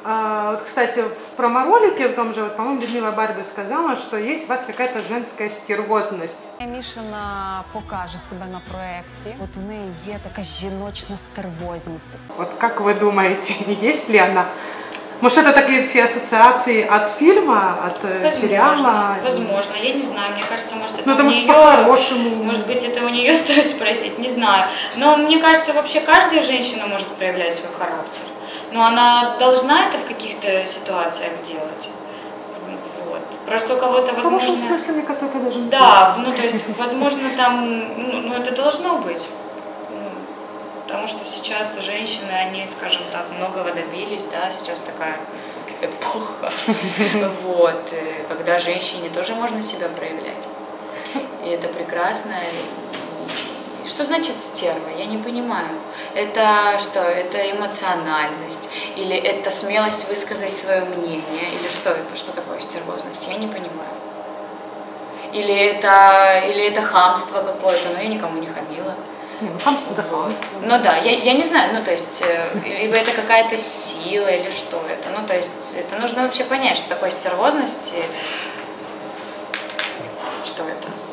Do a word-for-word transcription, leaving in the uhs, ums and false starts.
А, вот, кстати, в промо-ролике, в том же, вот, по-моему, Людмила Барби сказала, что есть у вас какая-то женская стервозность. Мішина покаже себе на проєкті. От у неї є така жіночна стервозність. Вот как вы думаете, есть ли она? Может, это такие все ассоциации от фильма, от возможно, сериала? Возможно, я не знаю, мне кажется, может, это ну, у нее, по-хорошему. Может быть, это у нее стоит спросить, не знаю. Но мне кажется, вообще каждая женщина может проявлять свой характер. Но она должна это в каких-то ситуациях делать. Вот. Просто у кого-то, возможно... В хорошем смысле, мне кажется, это даже не Да, ну, то есть, возможно, там, ну, ну, это должно быть. Ну, потому что сейчас женщины, они, скажем так, многого добились, да, сейчас такая эпоха, вот, когда женщине тоже можно себя проявлять. И это прекрасно. И что значит стерва? Я не понимаю. Это что? Это эмоциональность? Или это смелость высказать свое мнение? Или что это? Что такое стервозность? Я не понимаю. Или это, или это хамство какое-то? Но я никому не хамила. Не, ну хамство да хамство. Ну да, я, я не знаю, ну то есть, либо это какая-то сила, или что это. Ну то есть, это нужно вообще понять, что такое стервозность, что это.